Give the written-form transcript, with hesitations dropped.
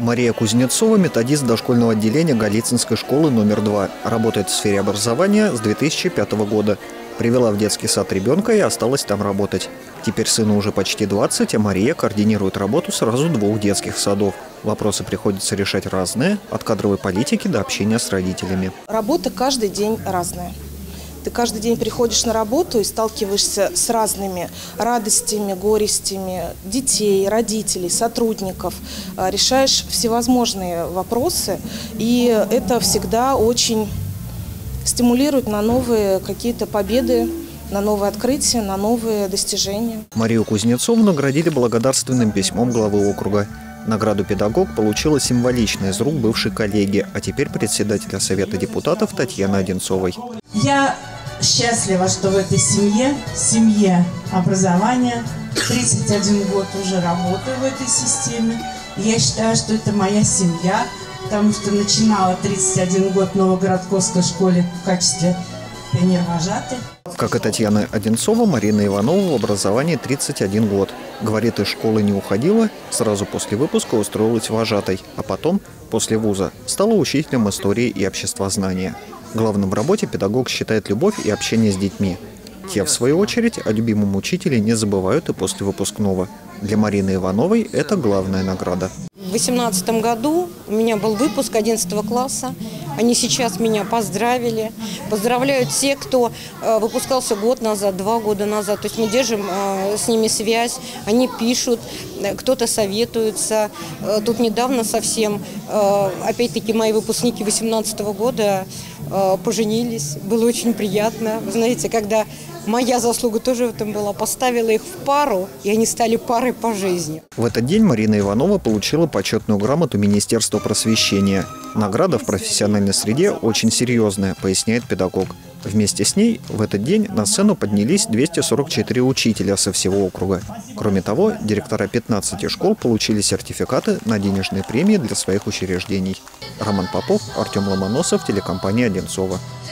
Мария Кузнецова – методист дошкольного отделения Голицынской школы номер 2. Работает в сфере образования с 2005 года. Привела в детский сад ребенка и осталась там работать. Теперь сыну уже почти 20, а Мария координирует работу сразу 2 детских садов. Вопросы приходится решать разные, от кадровой политики до общения с родителями. Работа каждый день разная. Ты каждый день приходишь на работу и сталкиваешься с разными радостями, горестями детей, родителей, сотрудников. Решаешь всевозможные вопросы, и это всегда очень стимулирует на новые какие-то победы, на новые открытия, на новые достижения. Марию Кузнецову наградили благодарственным письмом главы округа. Награду «Педагог» получила символично из рук бывшей коллеги, а теперь председателя Совета депутатов Татьяны Одинцовой. Я счастлива, что в этой семье образования, 31 год уже работаю в этой системе. Я считаю, что это моя семья, потому что начинала 31 год в Новогородковской школе в качестве пионер-вожатой. Как и Татьяна Одинцова, Марина Иванова в образовании 31 год. Говорит, из школы не уходила, сразу после выпуска устроилась вожатой, а потом, после вуза, стала учителем истории и обществознания. Главным в работе педагог считает любовь и общение с детьми. Те, в свою очередь, о любимом учителе не забывают и после выпускного. Для Марины Ивановой это главная награда. В 2018 году у меня был выпуск 11 класса. Они сейчас меня поздравили. Поздравляют те, кто выпускался год назад, 2 года назад. То есть мы держим с ними связь. Они пишут, кто-то советуется. Тут недавно совсем, опять-таки, мои выпускники 2018 года поженились. Было очень приятно. Вы знаете, когда моя заслуга тоже в этом была, поставила их в пару, и они стали парой по жизни. В этот день Марина Иванова получила почетную грамоту Министерства просвещения. Награда в профессиональной среде очень серьезная, поясняет педагог. Вместе с ней в этот день на сцену поднялись 244 учителя со всего округа. Кроме того, директора 15 школ получили сертификаты на денежные премии для своих учреждений. Роман Попов, Артем Ломоносов, телекомпания «Одинцова».